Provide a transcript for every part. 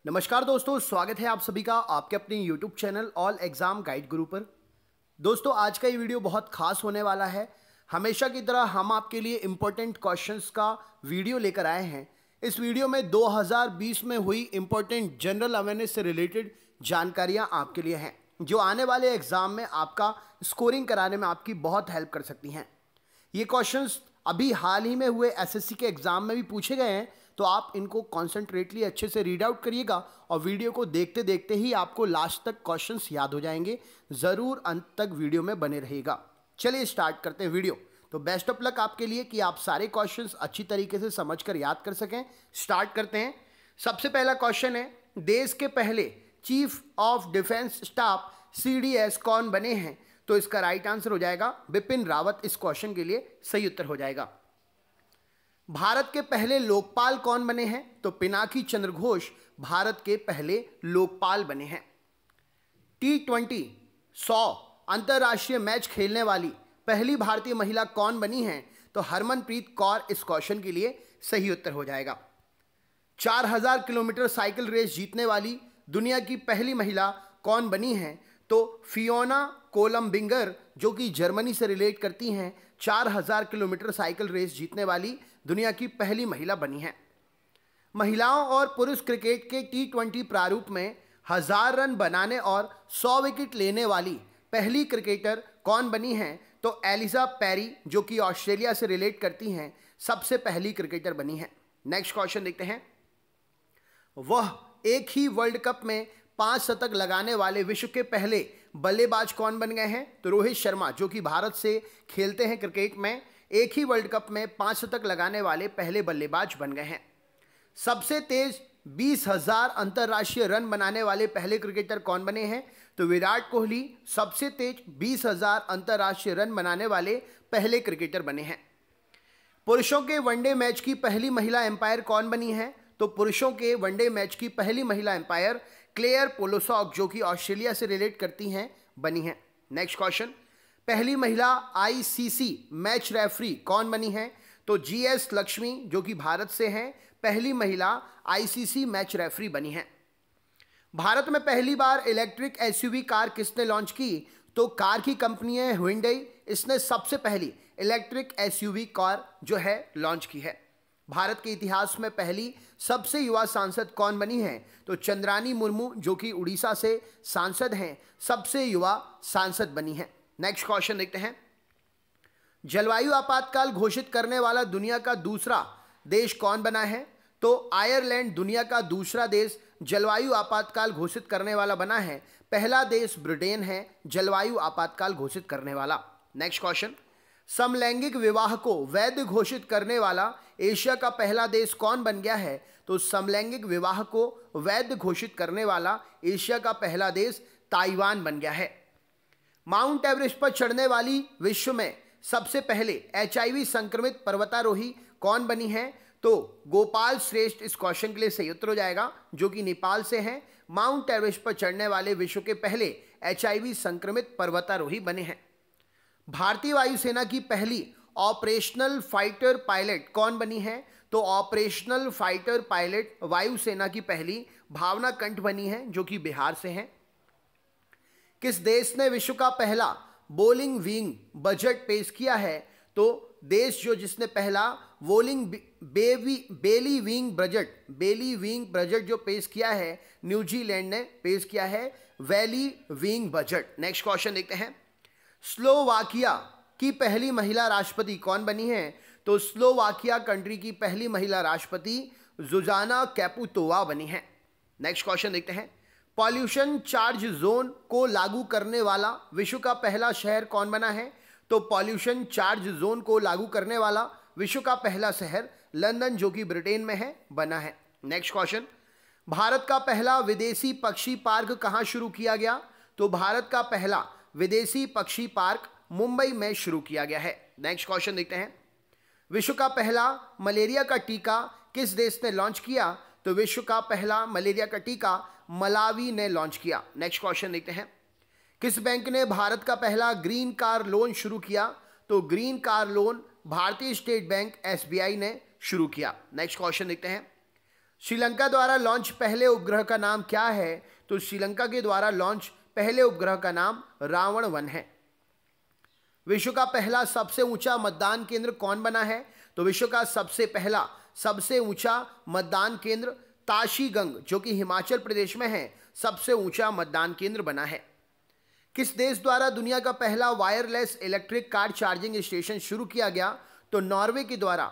नमस्कार दोस्तों, स्वागत है आप सभी का आपके अपने YouTube channel all exam guide Guru पर। दोस्तों, आज का ये वीडियो बहुत खास होने वाला है। हमेशा की तरह हम आपके लिए इंपॉर्टेंट क्वेश्चंस का वीडियो लेकर आए हैं। इस वीडियो में 2020 में हुई इंपॉर्टेंट जनरल अवेयरनेस से रिलेटेड जानकारियां आपके लिए हैं, जो आने वाले एग्जाम में आपका स्कोरिंग कराने में आपकी बहुत हेल्प कर सकती हैं। ये क्वेश्चंस अभी हाल ही में हुए एसएससी के एग्जाम में भी पूछे गए हैं, तो आप इनको कॉन्सेंट्रेटली अच्छे से रीड आउट करिएगा और वीडियो को देखते देखते ही आपको लास्ट तक क्वेश्चंस याद हो जाएंगे। ज़रूर अंत तक वीडियो में बने रहिएगा। चलिए स्टार्ट करते हैं वीडियो। तो बेस्ट ऑफ लक आपके लिए कि आप सारे क्वेश्चंस अच्छी तरीके से समझकर याद कर सकें। स्टार्ट करते हैं। सबसे पहला क्वेश्चन है, देश के पहले chief of defence staff CDS कौन बने हैं? तो इसका राइट आंसर हो जाएगा बिपिन रावत। इस क्वेश्चन के लिए सही उत्तर हो जाएगा। भारत के पहले लोकपाल कौन बने हैं? तो पिनाकी चंद्र घोष भारत के पहले लोकपाल बने हैं। T20 100 अंतरराष्ट्रीय मैच खेलने वाली पहली भारतीय महिला कौन बनी है? तो हरमनप्रीत कौर इस क्वेश्चन के लिए सही उत्तर हो जाएगा। 4000 किलोमीटर साइकिल रेस जीतने वाली दुनिया की पहली महिला कौन बनी है? तो फियोना कोलमबिंगर, जो कि जर्मनी से रिलेट करती हैं, 4000 किलोमीटर साइकिल रेस जीतने वाली दुनिया की पहली महिला बनी है। महिलाओं और पुरुष क्रिकेट के T20 प्रारूप में 1000 रन बनाने और 100 विकेट लेने वाली पहली क्रिकेटर कौन बनी है? तो एलिजा पेरी, जो कि ऑस्ट्रेलिया से रिलेट करती हैं, सबसे पहली क्रिकेटर बनी है। नेक्स्ट क्वेश्चन देखते हैं। वह एक ही वर्ल्ड कप में 5 शतक लगाने वाले विश्व के पहले बल्लेबाज कौन बन गए हैं? तो रोहित शर्मा, जो कि भारत से खेलते हैं क्रिकेट में, एक ही वर्ल्ड कप में 5 शतक लगाने वाले पहले बल्लेबाज बन गए हैं। सबसे तेज 20,000 अंतरराष्ट्रीय रन बनाने वाले पहले क्रिकेटर कौन बने हैं? तो विराट कोहली सबसे तेज 20,000 अंतरराष्ट्रीय रन बनाने वाले पहले क्रिकेटर बने हैं। पुरुषों के वनडे मैच की पहली महिला एम्पायर कौन बनी है? तो पुरुषों के वनडे मैच की पहली महिला एम्पायर क्लेयर पोलोसॉक, जो कि ऑस्ट्रेलिया से रिलेट करती हैं, बनी है। नेक्स्ट क्वेश्चन, पहली महिला ICC मैच रेफरी कौन बनी है? तो GS लक्ष्मी, जो कि भारत से हैं, पहली महिला ICC मैच रेफरी बनी है। भारत में पहली बार इलेक्ट्रिक SUV कार किसने लॉन्च की? तो कार की कंपनी है हुंडई। इसने सबसे पहली इलेक्ट्रिक SUV कार जो है लॉन्च की है। भारत के इतिहास में पहली सबसे युवा सांसद कौन बनी है? तो चंद्रानी मुर्मू, जो कि उड़ीसा से सांसद हैं, सबसे युवा सांसद बनी है। नेक्स्ट क्वेश्चन देखते हैं। जलवायु आपातकाल घोषित करने वाला दुनिया का दूसरा देश कौन बना है? तो आयरलैंड दुनिया का दूसरा देश जलवायु आपातकाल घोषित करने वाला बना है। पहला देश ब्रिटेन है जलवायु आपातकाल घोषित करने वाला। नेक्स्ट क्वेश्चन, समलैंगिक विवाह को वैध घोषित करने वाला एशिया का पहला देश कौन बन गया है? तो समलैंगिक विवाह को वैध घोषित करने वाला एशिया का पहला देश ताइवान बन गया है। माउंट एवरेस्ट पर चढ़ने वाली विश्व में सबसे पहले HIV संक्रमित पर्वतारोही कौन बनी है? तो गोपाल श्रेष्ठ इस क्वेश्चन के लिए सही उत्तर हो जाएगा, जो कि नेपाल से हैं। माउंट एवरेस्ट पर चढ़ने वाले विश्व के पहले HIV संक्रमित पर्वतारोही बने हैं। भारतीय वायुसेना की पहली ऑपरेशनल फाइटर पायलट कौन बनी है? तो ऑपरेशनल फाइटर पायलट वायुसेना की पहली भावना कंठ बनी है, जो कि बिहार से हैं। किस देश ने विश्व का पहला बोलिंग विंग बजट पेश किया है? तो देश जिसने पहला बेली विंग बजट जो पेश किया है, न्यूजीलैंड ने पेश किया है वैली विंग बजट। नेक्स्ट क्वेश्चन देखते हैं। स्लोवाकिया की पहली महिला राष्ट्रपति कौन बनी है? तो स्लोवाकिया कंट्री की पहली महिला राष्ट्रपति जुजाना कैपुतोवा बनी है। नेक्स्ट क्वेश्चन देखते हैं। पॉल्यूशन चार्ज जोन को लागू करने वाला विश्व का पहला शहर कौन बना है? तो पॉल्यूशन चार्ज जोन को लागू करने वाला विश्व का पहला शहर लंदन, जो कि ब्रिटेन में है, बना है। नेक्स्ट क्वेश्चन, भारत का पहला विदेशी पक्षी पार्क कहां शुरू किया गया? तो भारत का पहला विदेशी पक्षी पार्क मुंबई में शुरू किया गया है। नेक्स्ट क्वेश्चन देखते हैं। विश्व का पहला मलेरिया का टीका किस देश ने लॉन्च किया? तो विश्व का पहला मलेरिया का टीका मलावी ने लॉन्च किया। नेक्स्ट क्वेश्चन देखते हैं। किस बैंक ने भारत का पहला ग्रीन कार लोन शुरू किया? तो ग्रीन कार लोन भारतीय स्टेट बैंक SBI ने शुरू किया। नेक्स्ट क्वेश्चन देखते हैं। श्रीलंका द्वारा लॉन्च पहले उपग्रह का नाम क्या है? तो श्रीलंका के द्वारा लॉन्च पहले उपग्रह का नाम रावण-1 है। विश्व का पहला सबसे ऊंचा मतदान केंद्र कौन बना है? तो विश्व का सबसे पहला सबसे ऊंचा मतदान केंद्र ताशीगंग, जो कि हिमाचल प्रदेश में है, सबसे ऊंचा मतदान केंद्र बना है। किस देश द्वारा दुनिया का पहला wireless electric car charging station शुरू किया गया? तो नॉर्वे के द्वारा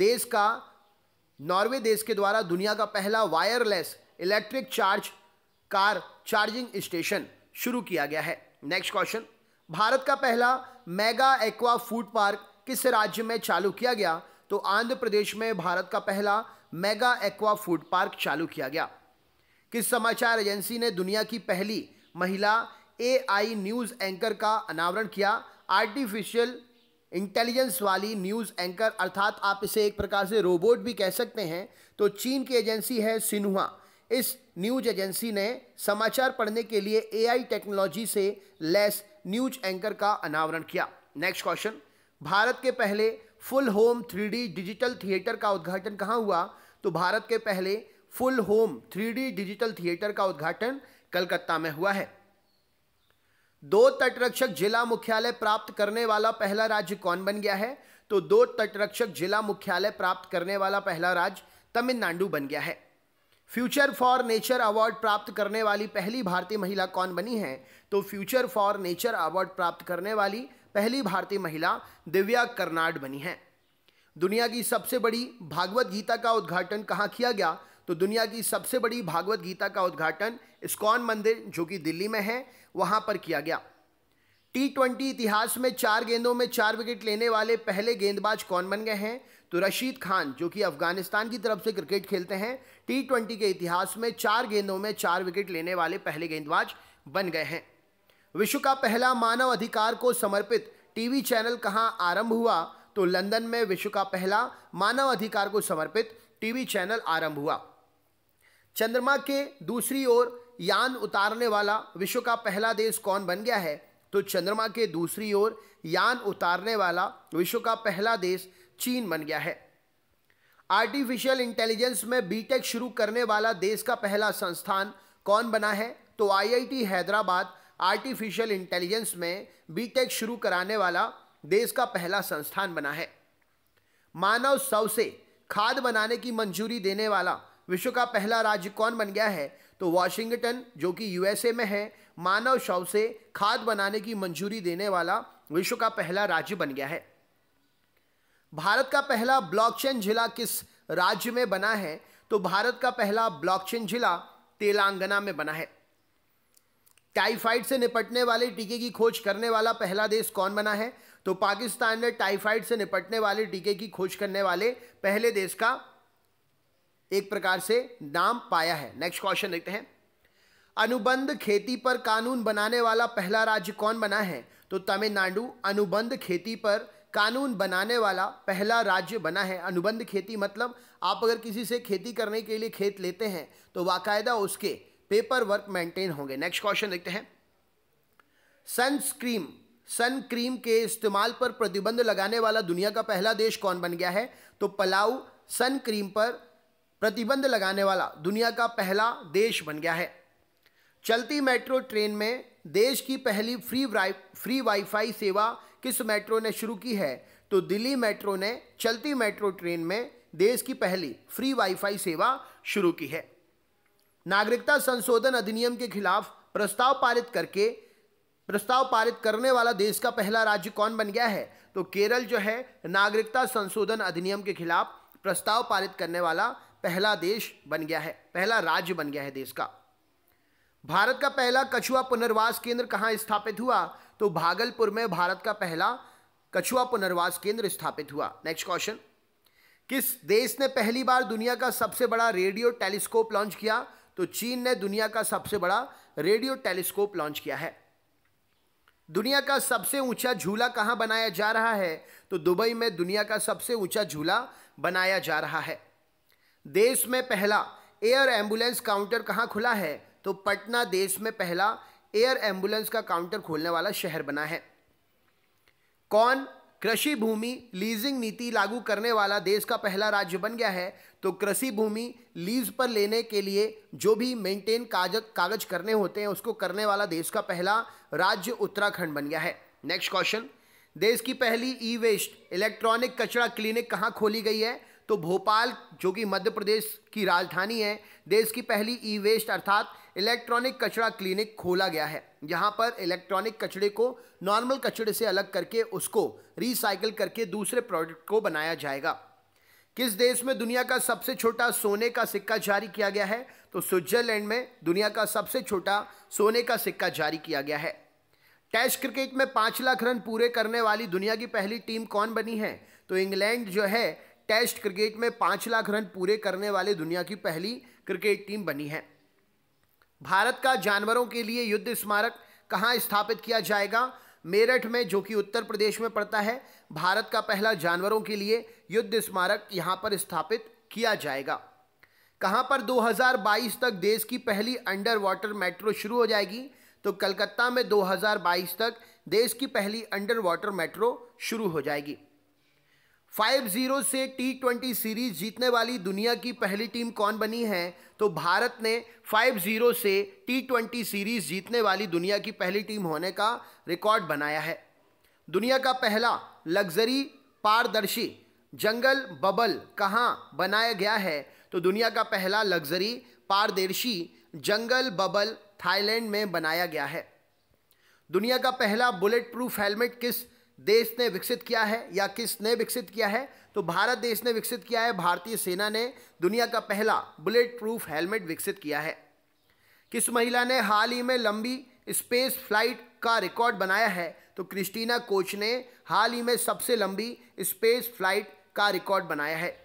नॉर्वे देश के द्वारा दुनिया का पहला wireless electric car charging station शुरू किया गया है। नेक्स्ट क्वेश्चन, भारत का पहला मेगा एक्वा फूड पार्क किस राज्य में चालू किया गया? तो आंध्र प्रदेश में भारत का पहला मेगा एक्वा फूड पार्क चालू किया गया। किस समाचार एजेंसी ने दुनिया की पहली महिला AI न्यूज एंकर का अनावरण किया? आर्टिफिशियल इंटेलिजेंस वाली न्यूज एंकर, अर्थात आप इसे एक प्रकार से रोबोट भी कह सकते हैं। तो चीन की एजेंसी है सिन्हुआ। इस न्यूज एजेंसी ने समाचार पढ़ने के लिए AI टेक्नोलॉजी से लैस न्यूज एंकर का अनावरण किया। नेक्स्ट क्वेश्चन, भारत के पहले full home 3D digital theatre का उद्घाटन कहाँ हुआ? तो भारत के पहले full home 3D digital theatre का उद्घाटन कलकत्ता में हुआ है। 2 तटरक्षक जिला मुख्यालय प्राप्त करने वाला पहला राज्य कौन बन गया है? तो 2 तटरक्षक जिला मुख्यालय प्राप्त करने वाला पहला राज्य तमिलनाडु बन गया है। फ्यूचर फॉर नेचर अवार्ड प्राप्त करने वाली पहली भारतीय महिला कौन बनी है? तो फ्यूचर फॉर नेचर अवार्ड प्राप्त करने वाली पहली भारतीय महिला दिव्या कर्नाड बनी है। दुनिया की सबसे बड़ी भागवत गीता का उद्घाटन कहाँ किया गया? तो दुनिया की सबसे बड़ी भागवत गीता का उद्घाटन इस्कॉन मंदिर, जो कि दिल्ली में है, वहां पर किया गया। T20 इतिहास में 4 गेंदों में 4 विकेट लेने वाले पहले गेंदबाज कौन बन गए हैं? तो रशीद खान, जो कि अफगानिस्तान की तरफ से क्रिकेट खेलते हैं, T20 के इतिहास में 4 गेंदों में 4 विकेट लेने वाले पहले गेंदबाज बन गए हैं। विश्व का पहला मानव अधिकार को समर्पित टीवी चैनल कहां आरंभ हुआ? तो लंदन में विश्व का पहला मानव अधिकार को समर्पित टीवी चैनल आरंभ हुआ। चंद्रमा के दूसरी ओर यान उतारने वाला विश्व का पहला देश कौन बन गया है? तो चंद्रमा के दूसरी ओर यान उतारने वाला विश्व का पहला देश चीन बन गया है। आर्टिफिशियल इंटेलिजेंस में बीटेक शुरू करने वाला देश का पहला संस्थान कौन बना है? तो IIT हैदराबाद आर्टिफिशियल इंटेलिजेंस में बीटेक शुरू कराने वाला देश का पहला संस्थान बना है। मानव शव से खाद बनाने की मंजूरी देने वाला विश्व का पहला राज्य कौन बन गया है? तो वॉशिंगटन, जो कि USA में है, मानव शव से खाद बनाने की मंजूरी देने वाला विश्व का पहला राज्य बन गया है। भारत का पहला ब्लॉकचेन जिला किस राज्य में बना है? तो भारत का पहला ब्लॉकचेन जिला तेलंगाना में बना है। टाइफाइड से निपटने वाले टीके की खोज करने वाला पहला देश कौन बना है? तो पाकिस्तान ने टाइफाइड से निपटने वाले टीके की खोज करने वाले पहले देश का एक प्रकार से नाम पाया है। नेक्स्ट क्वेश्चन देखते हैं, अनुबंध खेती पर कानून बनाने वाला पहला राज्य कौन बना है? तो तमिलनाडु अनुबंध खेती पर कानून बनाने वाला पहला राज्य बना है। अनुबंध खेती मतलब आप अगर किसी से खेती करने के लिए खेत लेते हैं तो बाकायदा उसके पेपर वर्क मेंटेन होंगे। नेक्स्ट क्वेश्चन देखते हैं, सन क्रीम के इस्तेमाल पर प्रतिबंध लगाने वाला दुनिया का पहला देश कौन बन गया है? तो पलाऊ सन क्रीम पर प्रतिबंध लगाने वाला दुनिया का पहला देश बन गया है। चलती मेट्रो ट्रेन में देश की पहली फ्री वाईफाई सेवा किस मेट्रो ने शुरू की है? तो दिल्ली मेट्रो ने चलती मेट्रो ट्रेन में देश की पहली फ्री वाईफाई सेवा शुरू की है। नागरिकता संशोधन अधिनियम के खिलाफ प्रस्ताव पारित करने वाला देश का पहला राज्य कौन बन गया है? तो केरल जो है नागरिकता संशोधन अधिनियम के खिलाफ प्रस्ताव पारित करने वाला पहला देश बन गया है, पहला राज्य बन गया है देश का। भारत का पहला कछुआ पुनर्वास केंद्र कहां स्थापित हुआ? तो भागलपुर में भारत का पहला कछुआ पुनर्वास केंद्र स्थापित हुआ। नेक्स्ट क्वेश्चन, किस देश ने पहली बार दुनिया का सबसे बड़ा रेडियो टेलीस्कोप लॉन्च किया? तो चीन ने दुनिया का सबसे बड़ा रेडियो टेलीस्कोप लॉन्च किया है। दुनिया का सबसे ऊंचा झूला कहां बनाया जा रहा है? तो दुबई में दुनिया का सबसे ऊंचा झूला बनाया जा रहा है। देश में पहला एयर एम्बुलेंस काउंटर कहां खुला है? तो पटना देश में पहला एयर एम्बुलेंस का काउंटर खोलने वाला शहर बना है। कौन कृषि भूमि लीजिंग नीति लागू करने वाला देश का पहला राज्य बन गया है। तो कृषि भूमि लीज पर लेने के लिए जो भी मेंटेन कागज करने होते हैं उसको करने वाला देश का पहला राज्य उत्तराखंड बन गया है। नेक्स्ट क्वेश्चन, देश की पहली ई वेस्ट इलेक्ट्रॉनिक कचरा क्लिनिक कहाँ खोली गई है? तो भोपाल, जो कि मध्य प्रदेश की राजधानी है, देश की पहली ई वेस्ट अर्थात इलेक्ट्रॉनिक कचरा क्लिनिक खोला गया है। यहाँ पर इलेक्ट्रॉनिक कचरे को नॉर्मल कचरे से अलग करके उसको रिसाइकिल करके दूसरे प्रोडक्ट को बनाया जाएगा। किस देश में दुनिया का सबसे छोटा सोने का सिक्का जारी किया गया है? तो स्विट्जरलैंड में दुनिया का सबसे छोटा सोने का सिक्का जारी किया गया है। टेस्ट क्रिकेट में 5 लाख रन पूरे करने वाली दुनिया की पहली टीम कौन बनी है? तो इंग्लैंड जो है टेस्ट क्रिकेट में 5 लाख रन पूरे करने वाले दुनिया की पहली क्रिकेट टीम बनी है। भारत का जानवरों के लिए युद्ध स्मारक कहाँ स्थापित किया जाएगा? मेरठ में, जो कि उत्तर प्रदेश में पड़ता है। भारत का पहला जानवरों के लिए युद्ध स्मारक यहाँ पर स्थापित किया जाएगा। कहाँ पर 2022 तक देश की पहली अंडर वाटर मेट्रो शुरू हो जाएगी? तो कलकत्ता में 2022 तक देश की पहली अंडर वाटर मेट्रो शुरू हो जाएगी। 5-0 से T20 सीरीज जीतने वाली दुनिया की पहली टीम कौन बनी है? तो भारत ने 5-0 से T20 सीरीज जीतने वाली दुनिया की पहली टीम होने का रिकॉर्ड बनाया है। दुनिया का पहला लग्जरी पारदर्शी जंगल बबल कहाँ बनाया गया है? तो दुनिया का पहला लग्जरी पारदर्शी जंगल बबल थाईलैंड में बनाया गया है। दुनिया का पहला बुलेट प्रूफ हेलमेट किस देश ने विकसित किया है या किसने विकसित किया है? तो भारत देश ने विकसित किया है। भारतीय सेना ने दुनिया का पहला बुलेट प्रूफ हेलमेट विकसित किया है। किस महिला ने हाल ही में लंबी स्पेस फ्लाइट का रिकॉर्ड बनाया है? तो क्रिस्टीना कोच ने हाल ही में सबसे लंबी स्पेस फ्लाइट का रिकॉर्ड बनाया है।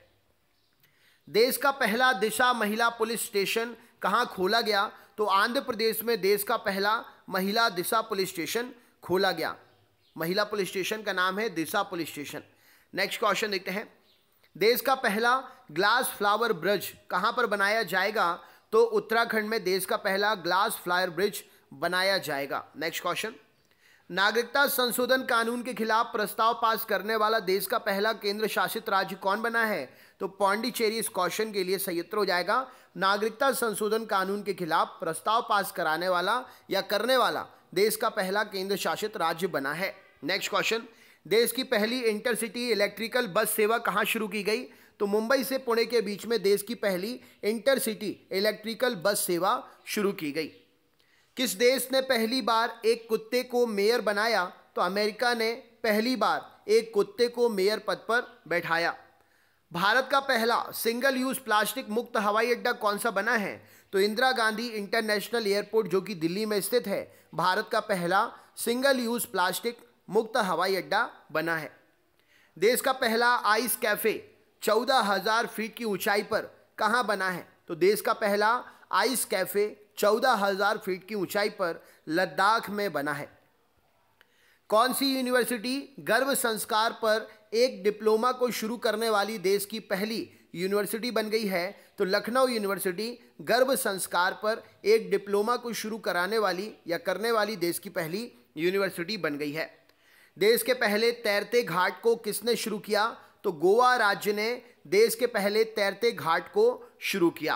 देश का पहला दिशा महिला पुलिस स्टेशन कहाँ खोला गया? तो आंध्र प्रदेश में देश का पहला महिला दिशा पुलिस स्टेशन खोला गया। महिला पुलिस स्टेशन का नाम है Disha police station. Next question देखते हैं, देश का पहला ग्लास फ्लावर ब्रिज कहां पर बनाया जाएगा? तो उत्तराखंड में देश का पहला ग्लास फ्लावर ब्रिज बनाया जाएगा। नेक्स्ट क्वेश्चन, नागरिकता संशोधन कानून के खिलाफ प्रस्ताव पास करने वाला देश का पहला केंद्र शासित राज्य कौन बना है? तो पौंडीचेरी इस क्वेश्चन के लिए सही उत्तर हो जाएगा। नागरिकता संशोधन कानून के खिलाफ प्रस्ताव पास कराने वाला या करने वाला देश का पहला केंद्र शासित राज्य बना है। नेक्स्ट क्वेश्चन, देश की पहली इंटरसिटी इलेक्ट्रिकल बस सेवा कहां शुरू की गई? तो मुंबई से पुणे के बीच में देश की पहली इंटरसिटी इलेक्ट्रिकल बस सेवा शुरू की गई। किस देश ने पहली बार एक कुत्ते को मेयर बनाया? तो अमेरिका ने पहली बार एक कुत्ते को मेयर पद पर बैठाया। भारत का पहला सिंगल यूज प्लास्टिक मुक्त हवाई अड्डा कौन सा बना है? तो इंदिरा गांधी इंटरनेशनल एयरपोर्ट, जो कि दिल्ली में स्थित है, भारत का पहला सिंगल यूज प्लास्टिक मुक्त हवाई अड्डा बना है। देश का पहला आइस कैफे 14,000 फीट की ऊंचाई पर कहां बना है? तो देश का पहला आइस कैफे 14,000 फीट की ऊंचाई पर लद्दाख में बना है। कौन सी यूनिवर्सिटी गर्भ संस्कार पर एक डिप्लोमा को शुरू करने वाली देश की पहली यूनिवर्सिटी बन गई है? तो लखनऊ यूनिवर्सिटी गर्भ संस्कार पर एक डिप्लोमा को शुरू कराने वाली या करने वाली देश की पहली यूनिवर्सिटी बन गई है। देश के पहले तैरते घाट को किसने शुरू किया? तो गोवा राज्य ने देश के पहले तैरते घाट को शुरू किया।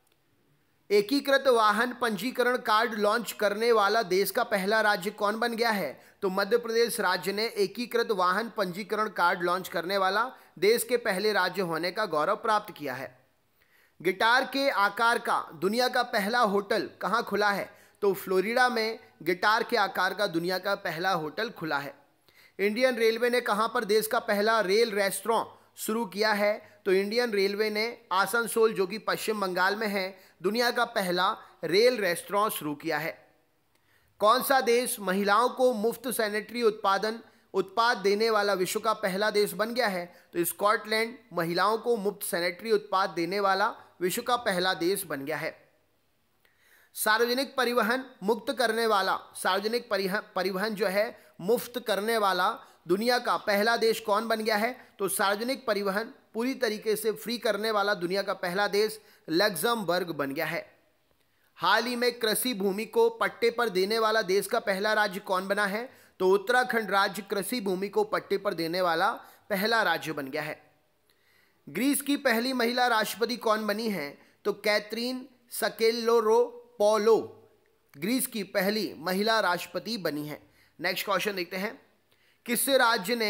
एकीकृत वाहन पंजीकरण कार्ड लॉन्च करने वाला देश का पहला राज्य कौन बन गया है? तो मध्य प्रदेश राज्य ने एकीकृत वाहन पंजीकरण कार्ड लॉन्च करने वाला देश के पहले राज्य होने का गौरव प्राप्त किया है। गिटार के आकार का दुनिया का पहला होटल कहाँ खुला है? तो फ्लोरिडा में गिटार के आकार का दुनिया का पहला होटल खुला है। इंडियन रेलवे ने कहाँ पर देश का पहला रेल रेस्टोरेंट शुरू किया है? तो इंडियन रेलवे ने आसनसोल, जो कि पश्चिम बंगाल में है, दुनिया का पहला रेल रेस्टोरेंट शुरू किया है। कौन सा देश महिलाओं को मुफ्त सैनिटरी उत्पाद देने वाला विश्व का पहला देश बन गया है? तो स्कॉटलैंड महिलाओं को मुफ्त सैनिटरी उत्पाद देने वाला विश्व का पहला देश बन गया है। सार्वजनिक परिवहन मुक्त करने वाला, सार्वजनिक परिवहन जो है मुफ्त करने वाला दुनिया का पहला देश कौन बन गया है? तो सार्वजनिक परिवहन पूरी तरीके से फ्री करने वाला दुनिया का पहला देश लग्जमबर्ग बन गया है। हाल ही में कृषि भूमि को पट्टे पर देने वाला देश का पहला राज्य कौन बना है? तो उत्तराखंड राज्य कृषि भूमि को पट्टे पर देने वाला पहला राज्य बन गया है। ग्रीस की पहली महिला राष्ट्रपति कौन बनी है? तो कैथरीन सकेलोरोपोलो ग्रीस की पहली महिला राष्ट्रपति बनी है। नेक्स्ट क्वेश्चन देखते हैं, किस राज्य ने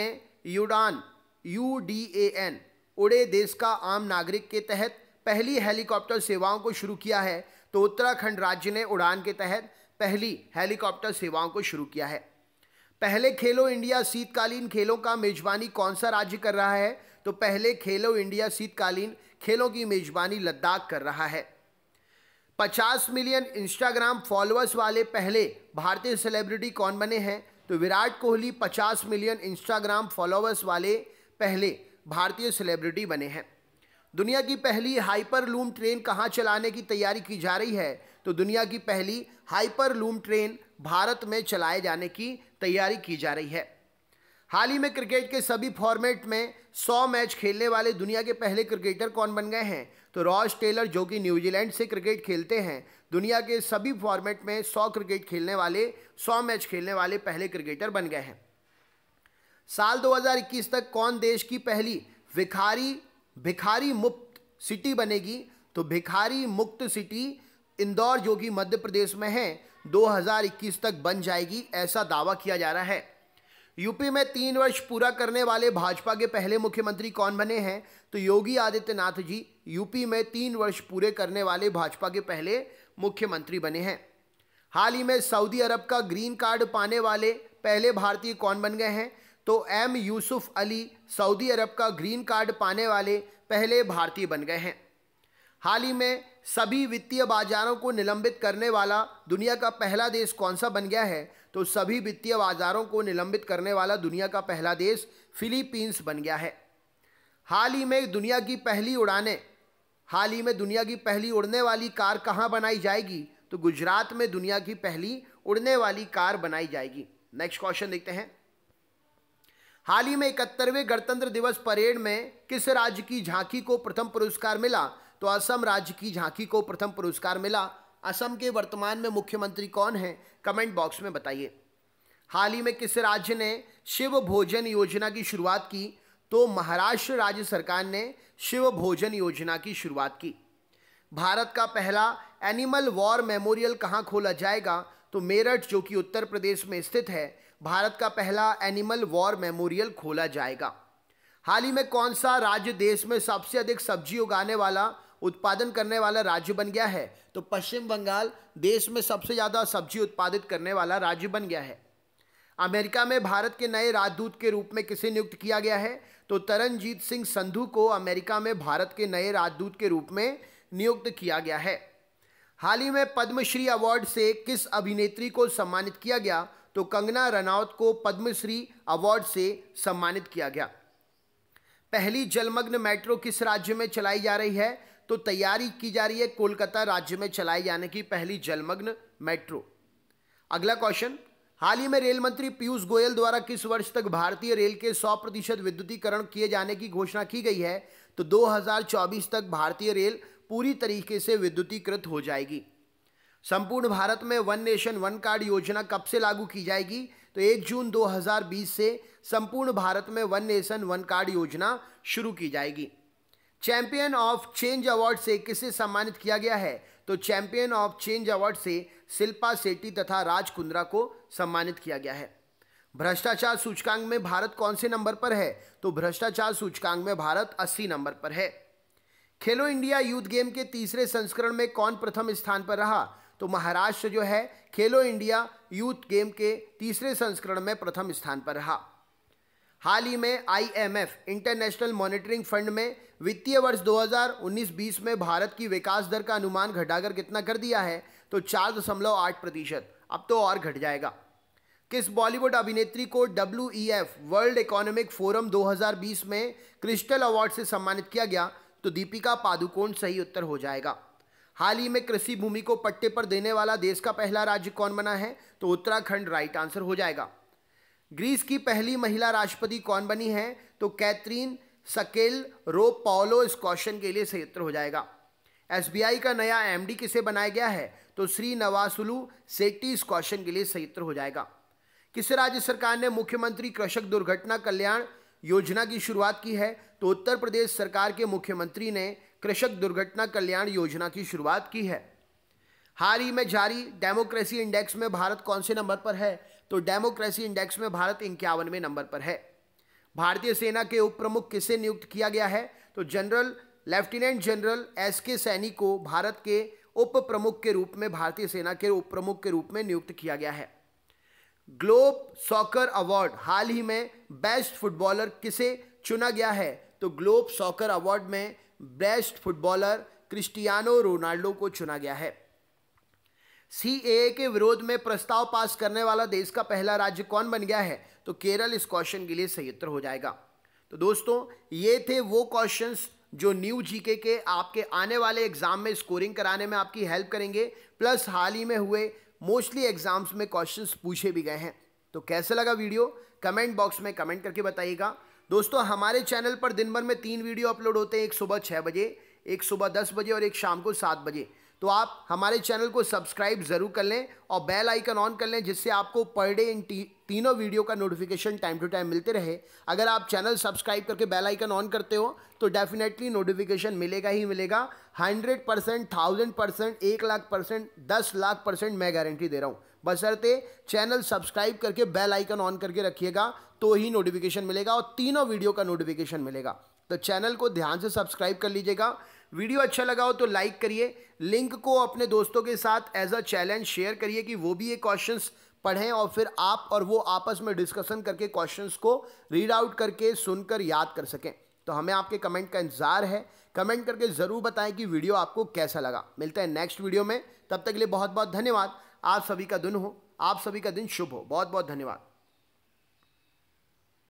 UDAN उड़े देश का आम नागरिक के तहत पहली हेलीकॉप्टर सेवाओं को शुरू किया है? तो उत्तराखंड राज्य ने उड़ान के तहत पहली हेलीकॉप्टर सेवाओं को शुरू किया है। पहले खेलो इंडिया शीतकालीन खेलों का मेजबानी कौन सा राज्य कर रहा है? तो पहले खेलो इंडिया शीतकालीन खेलों की मेजबानी लद्दाख कर रहा है। 50 मिलियन इंस्टाग्राम फॉलोअर्स वाले पहले भारतीय सेलिब्रिटी कौन बने हैं? तो Virat Kohli 50 million Instagram followers वाले पहले भारतीय सेलिब्रिटी बने हैं। दुनिया की पहली हाइपरलूम ट्रेन कहाँ चलाने की तैयारी की जा रही है? तो दुनिया की पहली हाइपरलूम ट्रेन भारत में चलाए जाने की तैयारी की जा रही है। हाल ही में क्रिकेट के सभी फॉर्मेट में 100 मैच खेलने वाले दुनिया के पहले क्रिकेटर कौन बन गए हैं? तो रॉस टेलर, जो कि न्यूजीलैंड से क्रिकेट खेलते हैं, दुनिया के सभी फॉर्मेट में 100 मैच खेलने वाले पहले क्रिकेटर बन गए हैं। साल 2021 तक कौन देश की पहली भिखारी मुक्त सिटी बनेगी? तो भिखारी मुक्त सिटी इंदौर, जो कि मध्य प्रदेश में है, 2021 तक बन जाएगी, ऐसा दावा किया जा रहा है। यूपी में 3 वर्ष पूरा करने वाले भाजपा के पहले मुख्यमंत्री कौन बने हैं? तो योगी आदित्यनाथ जी यूपी में 3 वर्ष पूरे करने वाले भाजपा के पहले मुख्यमंत्री बने हैं। हाल ही में सऊदी अरब का ग्रीन कार्ड पाने वाले पहले भारतीय कौन बन गए हैं? तो M यूसुफ अली सऊदी अरब का ग्रीन कार्ड पाने वाले पहले भारतीय बन गए हैं। हाल ही में सभी वित्तीय बाजारों को निलंबित करने वाला दुनिया का पहला देश कौन सा बन गया है? तो सभी वित्तीय बाजारों को निलंबित करने वाला दुनिया का पहला देश फिलीपींस बन गया है। हाल ही में दुनिया की पहली उड़ने वाली कार कहाँ बनाई जाएगी? तो गुजरात में दुनिया की पहली उड़ने वाली कार बनाई जाएगी। नेक्स्ट क्वेश्चन देखते हैं, हाल ही में 71वें गणतंत्र दिवस परेड में किस राज्य की झांकी को प्रथम पुरस्कार मिला? तो असम राज्य की झांकी को प्रथम पुरस्कार मिला। असम के वर्तमान में मुख्यमंत्री कौन हैं? कमेंट बॉक्स में बताइए। हाल ही में किस राज्य ने शिव भोजन योजना की शुरुआत की? तो महाराष्ट्र राज्य सरकार ने शिव भोजन योजना की शुरुआत की। भारत का पहला एनिमल वॉर मेमोरियल कहाँ खोला जाएगा? तो मेरठ, जो कि उत्तर प्रदेश में स्थित है, भारत का पहला एनिमल वॉर मेमोरियल खोला जाएगा। हाल ही में कौन सा राज्य देश में सबसे अधिक सब्जी उगाने वाला उत्पादन करने वाला राज्य बन गया है? तो पश्चिम बंगाल देश में सबसे ज़्यादा सब्जी उत्पादित करने वाला राज्य बन गया है। अमेरिका में भारत के नए राजदूत के रूप में किसे नियुक्त किया गया है? तो तरनजीत सिंह संधू को अमेरिका में भारत के नए राजदूत के रूप में नियुक्त किया गया है। हाल ही में पद्मश्री अवार्ड से किस अभिनेत्री को सम्मानित किया गया? तो कंगना रनौत को पद्मश्री अवार्ड से सम्मानित किया गया। पहली जलमग्न मेट्रो किस राज्य में चलाई जा रही है? तो तैयारी की जा रही है कोलकाता राज्य में चलाई जाने की पहली जलमग्न मेट्रो। अगला क्वेश्चन, हाल ही में रेल मंत्री पीयूष गोयल द्वारा किस वर्ष तक भारतीय रेल के 100% विद्युतीकरण किए जाने की घोषणा की गई है? तो 2024 तक भारतीय रेल पूरी तरीके से विद्युतीकृत हो जाएगी। संपूर्ण भारत में वन नेशन वन कार्ड योजना कब से लागू की जाएगी? तो 1 जून 2020 से संपूर्ण भारत में वन नेशन वन कार्ड योजना शुरू की जाएगी। चैंपियन ऑफ चेंज अवार्ड से किसे सम्मानित किया गया है? तो चैंपियन ऑफ चेंज अवार्ड से शिल्पा शेट्टी तथा राज कुंद्रा को सम्मानित किया गया है। भ्रष्टाचार सूचकांक में भारत कौन से नंबर पर है? तो भ्रष्टाचार सूचकांक में भारत 80 नंबर पर है। खेलो इंडिया यूथ गेम के तीसरे संस्करण में कौन प्रथम स्थान पर रहा? तो महाराष्ट्र जो है खेलो इंडिया यूथ गेम के तीसरे संस्करण में प्रथम स्थान पर रहा। हाल ही में IMF इंटरनेशनल मॉनिटरिंग फंड में वित्तीय वर्ष 2019-20 में भारत की विकास दर का अनुमान घटाकर कितना कर दिया है? तो 4.8%। अब तो और घट जाएगा। किस बॉलीवुड अभिनेत्री को WEF वर्ल्ड इकोनॉमिक फोरम 2020 में क्रिस्टल अवार्ड से सम्मानित किया गया? तो दीपिका पादुकोण सही उत्तर हो जाएगा। हाल ही में कृषि भूमि को पट्टे पर देने वाला देश का पहला राज्य कौन बना है? तो उत्तराखंड राइट आंसर हो जाएगा। ग्रीस की पहली महिला राष्ट्रपति कौन बनी है? तो कैथरीन सकेलोरोपोलो इस क्वेश्चन के लिए सही उत्तर हो जाएगा। SBI का नया MD किसे बनाया गया है? तो श्रीनिवासुलु शेट्टी इस क्वेश्चन के लिए सही उत्तर हो जाएगा। किस राज्य सरकार ने मुख्यमंत्री कृषक दुर्घटना कल्याण योजना की शुरुआत की है? तो उत्तर प्रदेश सरकार के मुख्यमंत्री ने कृषक दुर्घटना कल्याण योजना की शुरुआत की है। हाल ही में जारी डेमोक्रेसी इंडेक्स में भारत कौन से नंबर पर है? तो डेमोक्रेसी इंडेक्स में भारत 51वें नंबर पर है। भारतीय सेना के उप प्रमुख किसे नियुक्त किया गया है? तो general lieutenant general S K. Saini को भारत के उप प्रमुख के रूप में, भारतीय सेना के उप प्रमुख के रूप में नियुक्त किया गया है। ग्लोब सॉकर अवार्ड हाल ही में बेस्ट फुटबॉलर किसे चुना गया है? तो ग्लोब सॉकर अवार्ड में बेस्ट फुटबॉलर क्रिस्टियानो रोनाल्डो को चुना गया है। सीएए के विरोध में प्रस्ताव पास करने वाला देश का पहला राज्य कौन बन गया है? तो केरल इस क्वेश्चन के लिए सही उत्तर हो जाएगा। तो दोस्तों, ये थे वो क्वेश्चंस जो न्यू जीके के आपके आने वाले एग्जाम में स्कोरिंग कराने में आपकी हेल्प करेंगे, प्लस हाल ही में हुए मोस्टली एग्जाम्स में क्वेश्चंस पूछे भी गए हैं। तो कैसा लगा वीडियो? कमेंट बॉक्स में कमेंट करके बताइएगा। दोस्तों, हमारे चैनल पर दिन भर में 3 वीडियो अपलोड होते हैं, एक सुबह 6 बजे, एक सुबह 10 बजे और एक शाम को 7 बजे। तो आप हमारे चैनल को सब्सक्राइब जरूर कर लें और बेल आइकन ऑन कर लें, जिससे आपको पर डे इन तीनों वीडियो का नोटिफिकेशन टाइम टू टाइम मिलते रहे। अगर आप चैनल सब्सक्राइब करके बेल आइकन ऑन करते हो तो डेफिनेटली नोटिफिकेशन मिलेगा ही मिलेगा। 100%, 1000%, 1,00,000%, 10,00,000% मैं गारंटी दे रहा हूँ। बशर्ते चैनल सब्सक्राइब करके बेल आइकन ऑन करके रखिएगा तो ही नोटिफिकेशन मिलेगा और तीनों वीडियो का नोटिफिकेशन मिलेगा। तो चैनल को ध्यान से सब्सक्राइब कर लीजिएगा। वीडियो अच्छा लगा हो तो लाइक करिए, लिंक को अपने दोस्तों के साथ एज अ चैलेंज शेयर करिए कि वो भी ये क्वेश्चंस पढ़ें और फिर आप और वो आपस में डिस्कशन करके क्वेश्चंस को रीड आउट करके सुनकर याद कर सकें। तो हमें आपके कमेंट का इंतजार है। कमेंट करके ज़रूर बताएं कि वीडियो आपको कैसा लगा। मिलते हैं नेक्स्ट वीडियो में, तब तक के लिए बहुत बहुत धन्यवाद। आप सभी का दिन शुभ हो। बहुत बहुत धन्यवाद।